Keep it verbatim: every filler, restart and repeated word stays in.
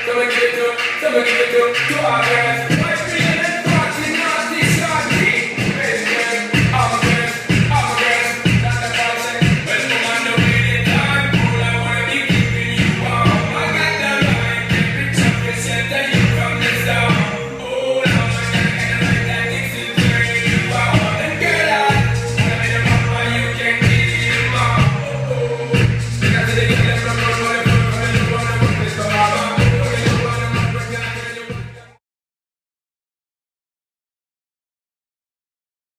so we give it to, so we give it to, to our guys.